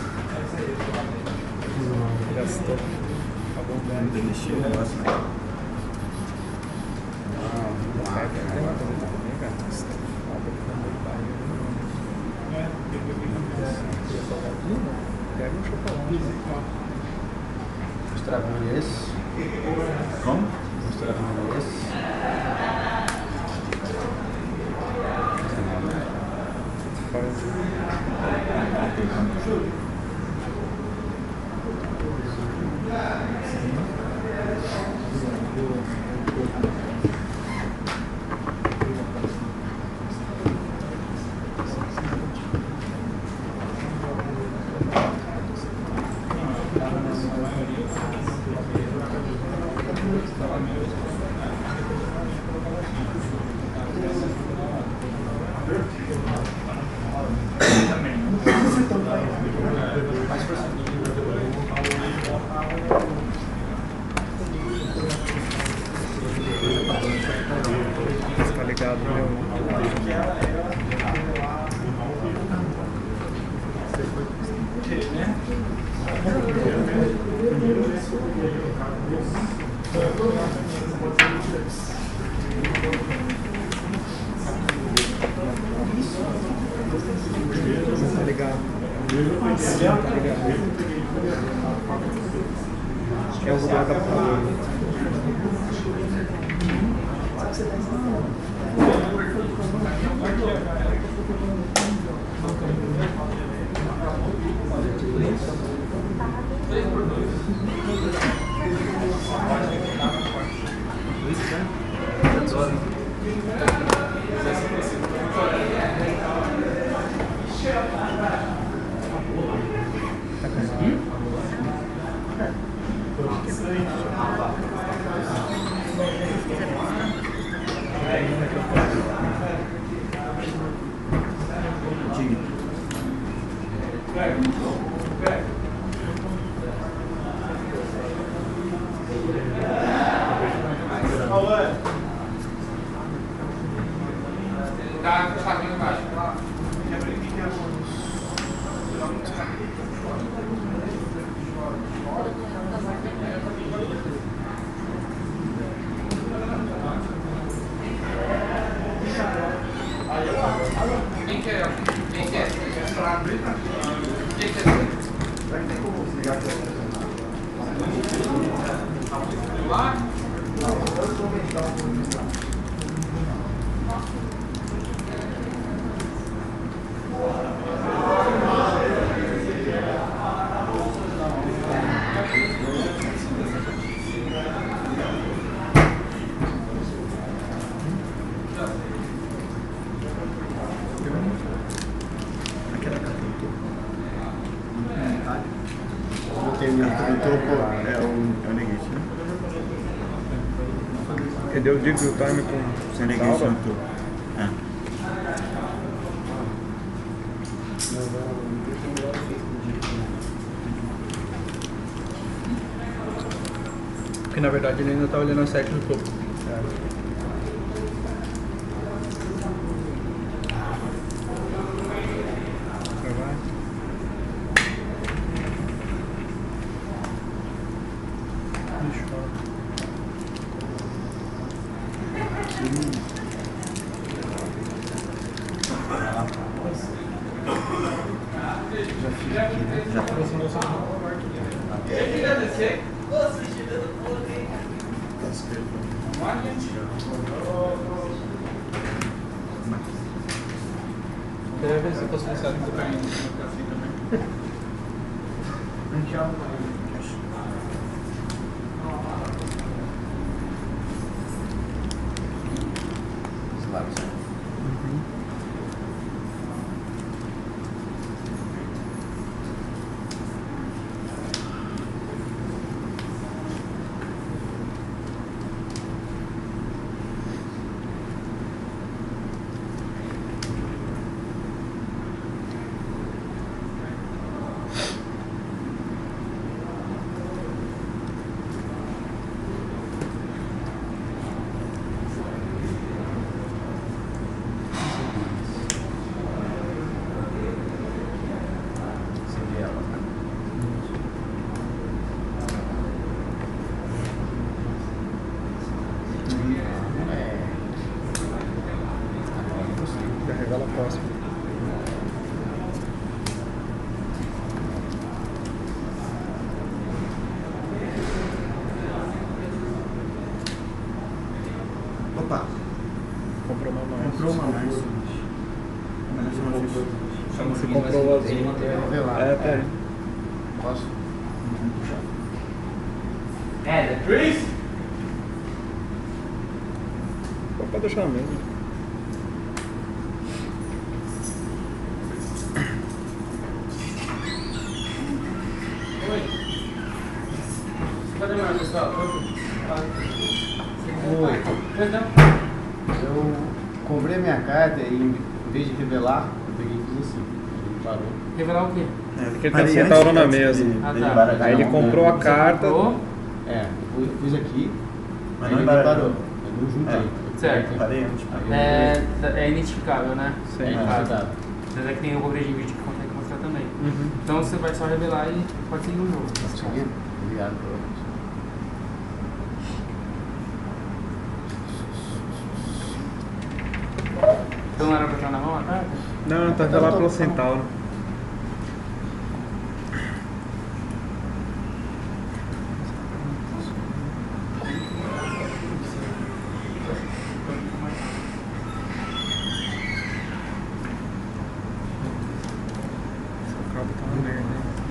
Gastou. Acabou o Não desistiu o negócio, né? Pega um chocolate. Mostrar como esse. Como? Mostrar como esse. Tá ligado, meu? Tá ligado? Tá ligado? É o lugar da computador. É o negativo. Cadê o Dig Time com É o negativo Salva? no topo. É. Porque na verdade ele ainda tá olhando a 7 no topo. Vamos lá, gente. Queria ver se eu posso pensar em colocar em café também. Os lábios. Você vê ela, né? Já revela a próxima. Opa, Comprou uma mais. comprou uma mais. Mas eu não fiz. Você comprou o azul. Revelar. É, tá aí. Posso? É, the trees. Pode deixar mesmo. Oi. Pode demorar, pessoal. Oi. Pois não. Eu comprei a minha carta e em vez de revelar, eu peguei e fiz assim. Ele parou. Revelar o quê? Porque ele tá sentado na mesa. Ah, tá. Aí ele comprou a carta. Comprou. É, eu fiz aqui, Mas aí não ele embaralhou. parou. Eu não juntei. Certo. Parei antes. É identificável, né? Sim. É, Identificável. Mas é que tem o cobradinho de vídeo que consegue mostrar também. Uhum. Então você vai só revelar e pode seguir o jogo. Tá conseguindo? Obrigado por Então não era pra estar na mão a carta? Não, tá revelar pelo Centauro. Seu cabo tá uma merda.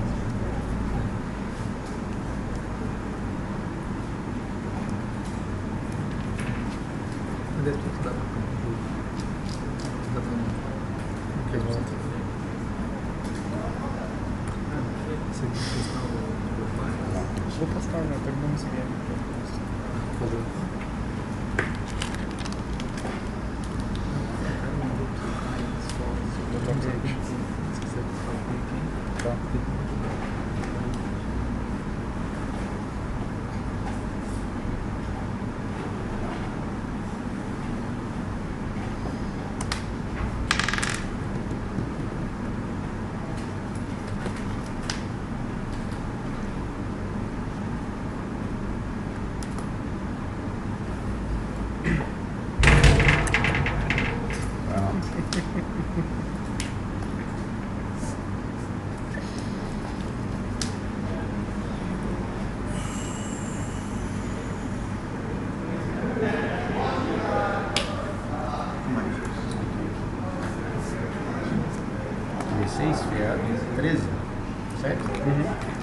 Vou postar, né? Tô vendo esse game. aqui. 16, 13, certo? Uhum.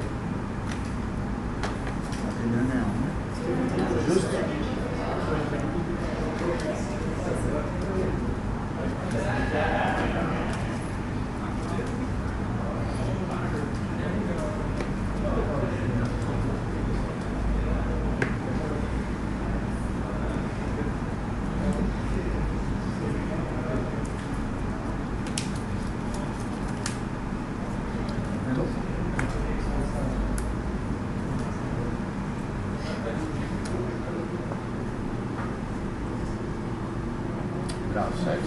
Justo? Tá certo.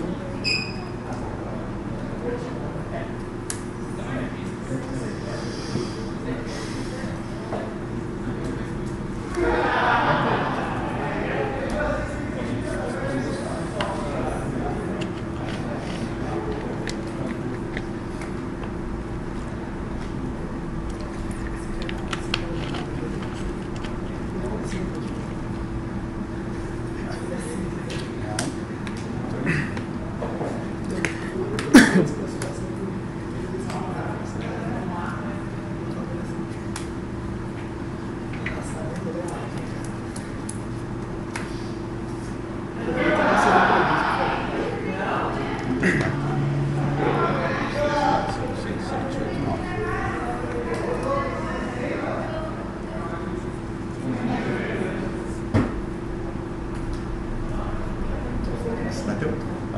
Bateu?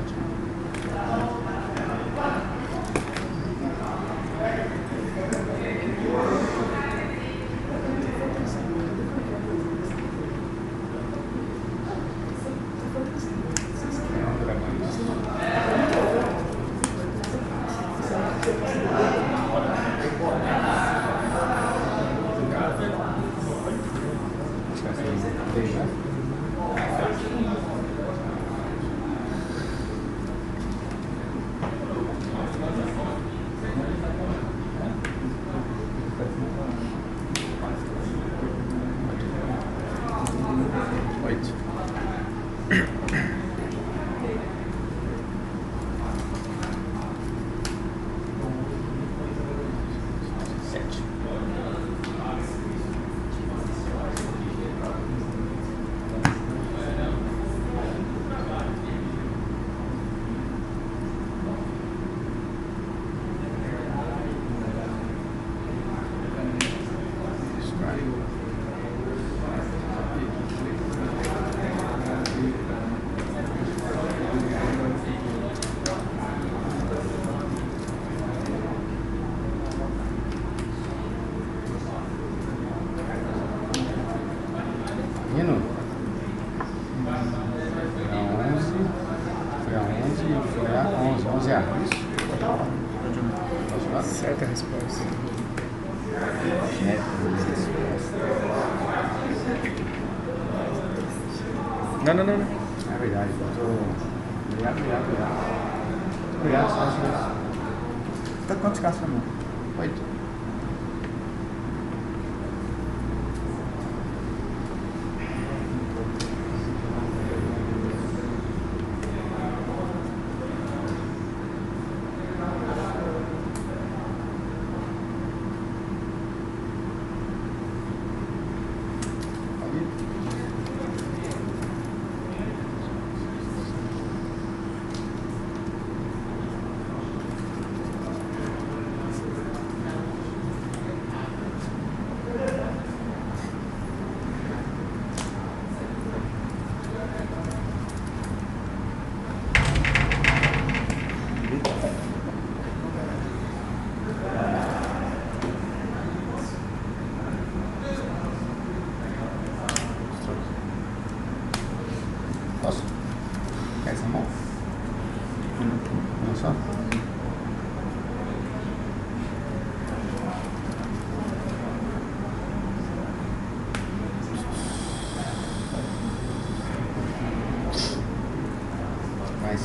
Menino. Foi a 11 e foi a 11. 11 A. Isso? Posso falar? Certa resposta. Não. É verdade, eu tô... Obrigado, só isso. Tá quantos casos na mão? 8. Posso? Quer essa mão? Não só? Mas...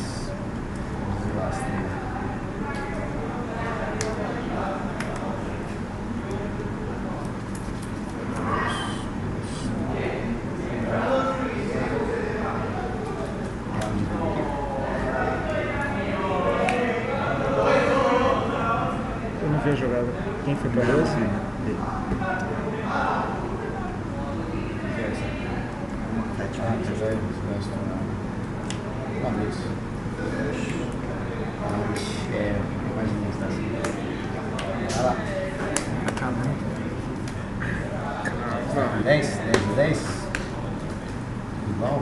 Eu não vi a jogada. Quem foi pra Deus? Você vai estourar. Uma vez. Imagina isso assim. Vai lá. Vai. 10? Igual?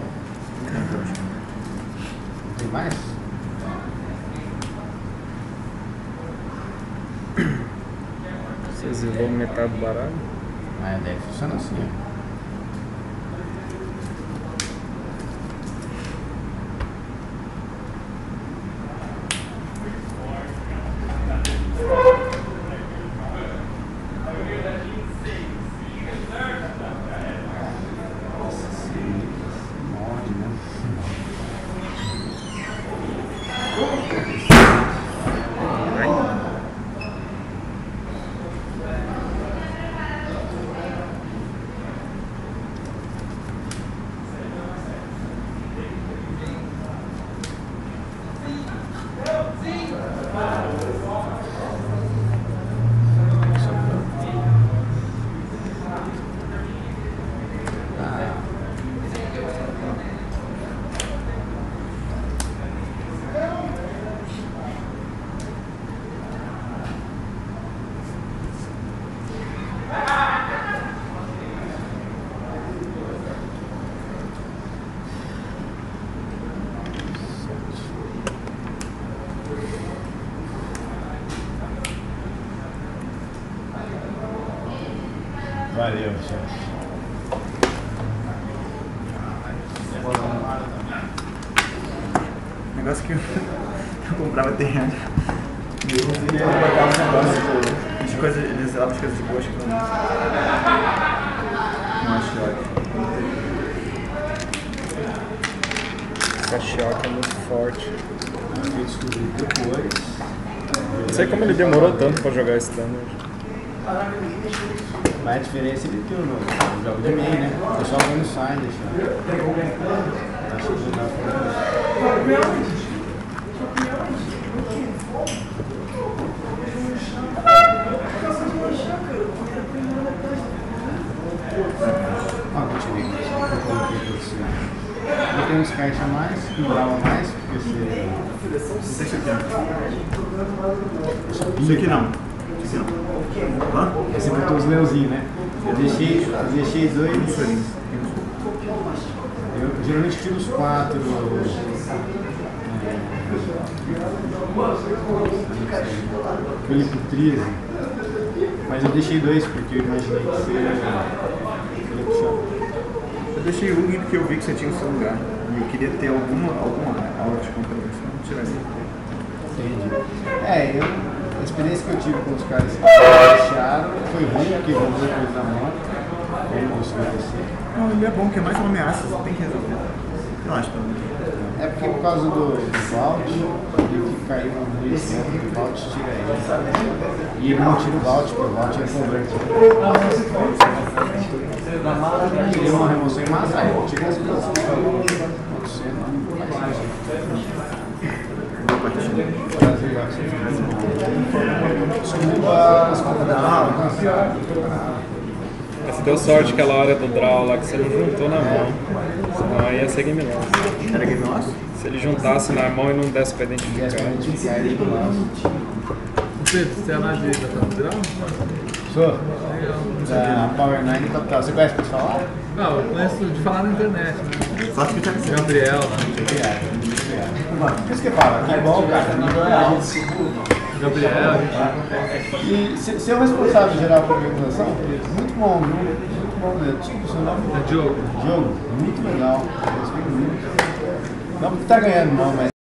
Não tem mais? Você exilou metade do baralho? Ah, deve funcionar assim, ó. Valeu, chefe. O negócio que eu comprava terreno. E eu botava um negócio de coisas, eles usavam as coisas de gosto pra mim. Não acho ótimo. Cachoca é muito forte. Eu descobri depois. Não sei como ele demorou tanto pra jogar Standard. Mas a diferença é que eu jogo de main, né? Eu só vou no sign deixar. Acho que não dá pra. Ah, vou te ver. Eu tenho uns caixas a mais, que brava mais, porque você. Não sei se eu quero. Isso aqui não. Isso aqui não. Hã? Você botou os leãozinhos, né? Eu deixei dois. Eu geralmente tiro os 4. Felipe 13. Mas eu deixei 2 porque eu imaginei que seria. Eu deixei um porque eu vi que você tinha o seu lugar. E eu queria ter alguma aula de controle. Senão não tiraria. Entendi. A experiência que eu tive com os caras que deixaram foi ruim, porque rolou coisa da moto. Ele não conseguiu descer. Não, ele é bom, que é mais uma ameaça, você tem que resolver. Eu acho, pelo menos. É porque por causa do Vault, ele que caiu no meio do Vault tira ele. E ele não tira o Vault, porque o Vault é converte. Ele é uma remoção em massa, aí eu tiro as coisas que estão acontecendo, não faz sentido. Desculpa as convidadas. Você deu sorte aquela hora do draw lá que você não juntou na mão. Senão aí ia ser game loss. Era game loss? Se ele juntasse na mão e não desse pra identificar. Pedro, você é analista da Federal? Sou. Da Power 9 Capital. Você conhece pra falar? Não, eu conheço de falar na internet, né? Só que já que você. Gabriel, né? Por isso que fala, que é bom, cara, nível é alto. Gabriel, E ser o responsável geral por organização, muito bom, viu? Muito bom mesmo. Desculpa o seu nome. é Diogo. Diogo, muito legal. Eu respeito muito. Não porque tá ganhando, não, mas